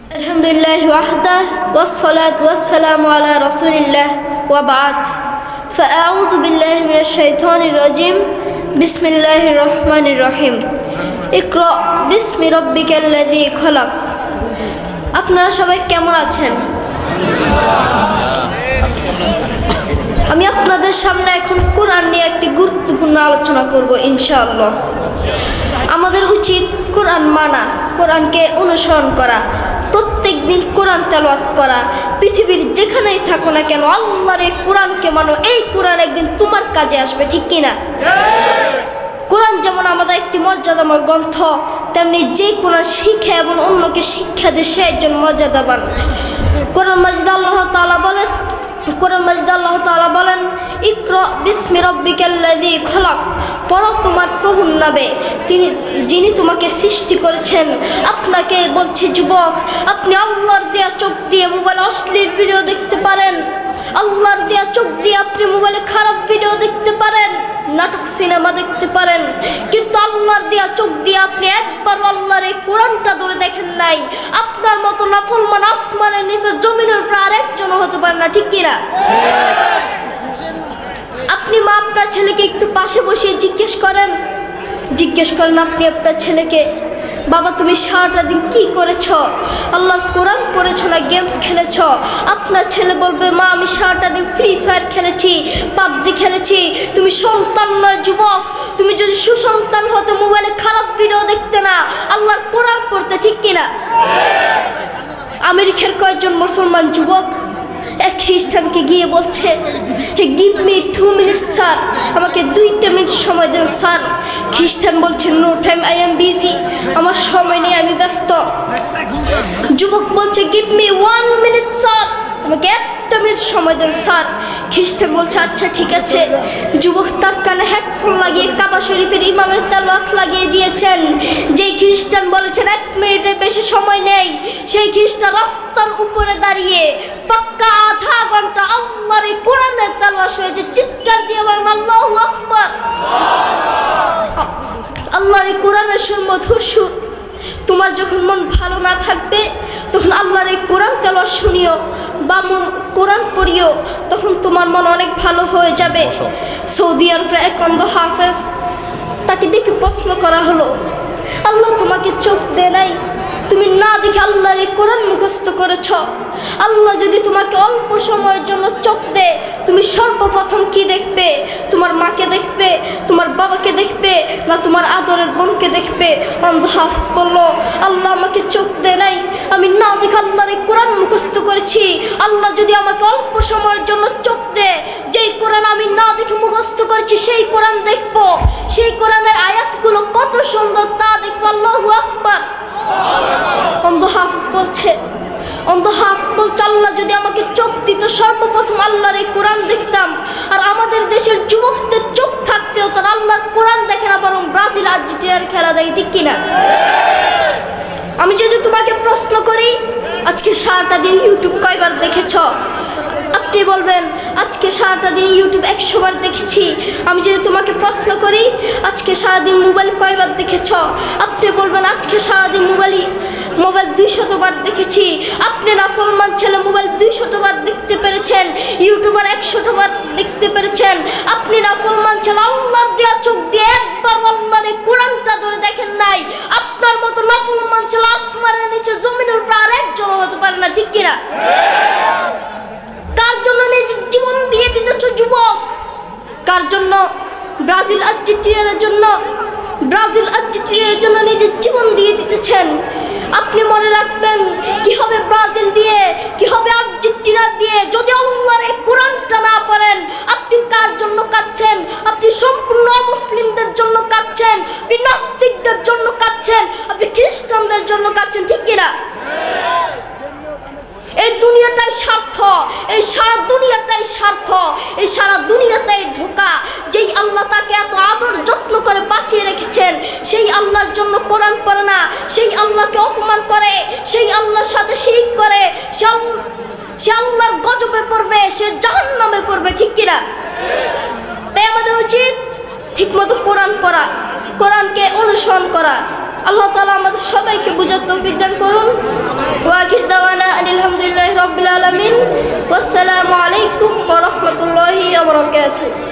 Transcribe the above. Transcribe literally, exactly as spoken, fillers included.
আলহামদুলিল্লাহি ওয়াহদা ওয়াসসালাতু ওয়াসসালামু আলা রাসূলিল্লাহ ওয়া বা'দ ফাআউযু বিল্লাহি মিনাশ শাইতানির রাজীম বিসমিল্লাহির রহমানির রহিম ইকরা বিসমি রাব্বিকাল্লাযী খলাক। আপনারা সবাই কেমন আছেন? আমি আপনাদের সামনে এখন কোরআন নিয়ে একটি গুরুত্বপূর্ণ আলোচনা করব ইনশাআল্লাহ। আমাদের উচিত কোরআন মানা, কোরআনকে অনুসরণ করা, প্রত্যেক দিন কোরআন তেলাওয়াত করা। পৃথিবীর যেখানেই থাকো না কেন আল্লাহর এই কোরআনকে মানো। এই কোরআন একদিন তোমার কাজে আসবে, ঠিক কিনা? কোরআন যেমন আমাদের একটি মর্যাদাময় গ্রন্থ, তেমনি যে কোরআন শিখে এবং অন্যকে শিক্ষা দেয় সে একজন মর্যাদাবান। কোরআন মাজিদ আল্লাহ তাআলা বলেন কোরআন মাজিদ আল্লাহ তাআলা বলেন ইকরা বিসমি রাব্বিকাল্লাযী খলাক। পড়ো তোমার প্রভুর নামে, তিনি যিনি তোমাকে সৃষ্টি করেছেন। আপনাকে বলছে যুবক, আপনি আল্লাহর দেয়া চোখ দিয়ে মোবাইলে অশ্লীল ভিডিও দেখতে পারেন, আল্লাহর দেয়া চোখ দিয়ে আপনি মোবাইলে খারাপ ভিডিও দেখতে পারেন, নাটক সিনেমা দেখতে পারেন, কিন্তু আল্লাহর দেয়া চোখ দিয়ে আপনি একবার আল্লাহর এই কোরআনটা ধরে দেখেন নাই। আপনার মতো নাফরমান আসমানের নিচে জমিনের উপর আরেকজন হতে পারে না, ঠিক কিনা? আপনি মা আপনার ছেলেকে একটু পাশে বসিয়ে জিজ্ঞেস করেন জিজ্ঞেস করেন আপনি আপনার ছেলেকে, বাবা তুমি সারাটা দিন কি করেছ? আল্লাহর কোরআন পড়েছ না গেমস খেলেছ? আপনার ছেলে বলবে, মা আমি সারাটা দিন ফ্রি ফায়ার খেলেছি, পাবজি খেলেছি। তুমি সন্তান নয় যুবক, তুমি যদি সুসন্তান হতে মোবাইলে খারাপ ভিডিও দেখতে না, আল্লাহর কোরআন পড়তে, ঠিক কিনা? আমেরিকার কয়েকজন মুসলমান যুবক এক খ্রিস্টানকে গিয়ে বলছে, hey give me two minutes sir, আমাকে দুইটা মিনিট সময় দেন স্যার। খ্রিস্টান বলছেন, no time, I am busy, আমার সময় নেই, আমি ব্যস্ত। যুবক বলছে, give me one minute sir, আমাকে একটা মিনিট সময় দেন স্যার। খ্রিস্টান বলছে, আচ্ছা ঠিক আছে। যুবক তার কানে হেডফোন লাগিয়ে কাবা শরীফের ইমামের তেলাওয়াত লাগিয়ে দিয়েছেন। যেই খ্রিস্টান বলেছেন এক মিনিটের বেশি সময় নেই, সেই খ্রিস্টান রাস্তার উপরে দাঁড়িয়ে পাক্কা আধা ঘন্টা আল্লাহর এই কোরআনের তেলাওয়াত হয়েছে। চিৎকার দিয়ে বলেন আল্লাহু আকবার। আল্লাহর এই কোরআনের সুর মধুর সুর। তোমার যখন মন ভালো না থাকবে তখন আল্লাহর এই কোরআন তেলাওয়াত শুনিও বা কোরআন পড়িও, তখন তোমার মন অনেক ভালো হয়ে যাবে। সৌদি আরবের এক অন্ধ হাফেজ, তাকে দেখে প্রশ্ন করা হলো, আল্লাহ তোমাকে চোখ দেয় নাই, তুমি না দেখে আল্লাহর এই কোরআন মুখস্থ করেছ। আল্লাহ যদি তোমাকে অল্প সময়ের জন্য চোখ দেয়, তুমি সর্বপ্রথম কি দেখবে? তোমার মাকে দেখবে, তোমার বাবাকে দেখবে, না তোমার আদরের বোনকে দেখবে? অন্ধ হাফেজ বলল, আল্লাহ আমাকে চোখ দেয় নাই, আমি না দেখে আল্লাহর এই কোরআন মুখস্থ করেছি। আল্লাহ যদি আমাকে অল্প সময়ের জন্য চোখ দেয়, যেই কোরআন আমি না দেখে মুখস্থ করেছি সেই কোরআন দেখবো, সেই কোরআনের আয়াতগুলো কত সুন্দর তা দেখবো। আল্লাহু আকবার। অন্ধ হাফেজ বলছে অন্ধ হাফেজ বলছে আল্লাহ যদি আমাকে চোখ দিত, সর্বপ্রথম আল্লাহর এই কোরআন দেখতাম। আর আমাদের দেশের যুবকদের চোখ থাকতেও তারা আল্লাহর কোরআন দেখে না, বরং ব্রাজিল আর্জেন্টিনার খেলা দেখে, ঠিক কিনা? আমি যদি তোমাকে প্রশ্ন করি, আজকে সারাটা দিন ইউটিউব কয়বার দেখেছ? আপনি বলবেন, আজকে সারাটা দিন ইউটিউব একশো বার দেখেছি। আমি যদি তোমাকে প্রশ্ন করি, আজকে সারাদিন মোবাইল কয়বার দেখেছ? আপনি বলবেন, আজকে সারাদিন মোবাইল মোবাইল দুইশতবার দেখেছি। আপনি নাফরমান ছেলে মোবাইল দুইশতবার দেখতে পেরেছেন, ইউটিউবার একশতবার দেখতে পেরেছেন। আপনি নাফরমান ছেলে আল্লাহর দেয়া চোখ দিয়ে একবার আল্লাহর এই কোরআনটা ধরে দেখেন নাই। আপনার মতো নাফরমান ছেলে আসমানের নিচে জমিনের উপর আরেকজন হতে পারে না, ঠিক কিনা? কার জন্য নিজের জীবন দিয়ে দিতেছ যুবক? কার জন্য? ব্রাজিল আর্জেন্টিনার জন্য। ব্রাজিল আর্জেন্টিনার জন্য নিজের জীবন দিয়ে দিতেছেন। আপনি মনে রাখবেন, কি হবে ব্রাজিল দিয়ে, কি হবে আর্জেন্টিনা দিয়ে যদি আল্লাহর এই কোরআনটা না পড়েন? আপনি কার জন্য কাঁদছেন? আপনি সম্পূর্ণ মুসলিমদের জন্য কাঁদছেন, আপনি নাস্তিকদের জন্য কাঁদছেন, আপনি খ্রিস্টানদের জন্য কাঁদছেন, ঠিক কিনা? এই দুনিয়াটাই স্বার্থ, এই সারা দুনিয়াটাই স্বার্থ, এই সারা দুনিয়াটাই ধোঁকা। যেই আল্লাহ তাকে এত আদর যত্ন করে বাঁচিয়ে রেখেছেন, সেই আল্লাহর জন্য কোরআন পড়ে না, সেই আল্লাহকে অপমান করে, সেই আল্লাহর সাথে শিরক করে, সে আল্লাহর গজবে পড়বে, সে জাহান্নামে পড়বে, ঠিক কিনা? তাই আমাদের উচিত ঠিকমতো কোরআন পড়া, কোরআনকে অনুসরণ করা। আল্লাহ তাআলা আমাদের সবাইকে বুঝার তৌফিক দান করুন। আসসালামু আলাইকুম ওয়া রাহমাতুল্লাহি ওয়া বারাকাতুহু।